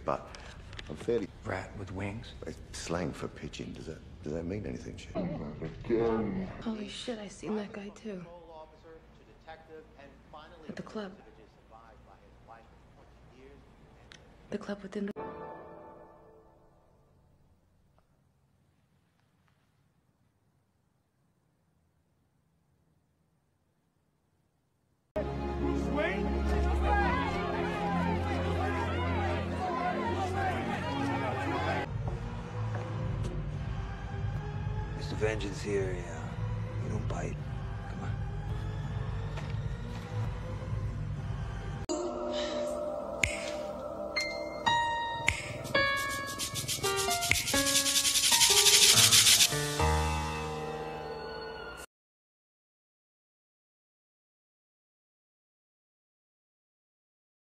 but I'm fairly... Rat with wings? It's slang for pigeon. Does that mean anything, Shit? Holy shit, I seen that guy too. At the club. The club within the... Mr. Vengeance here.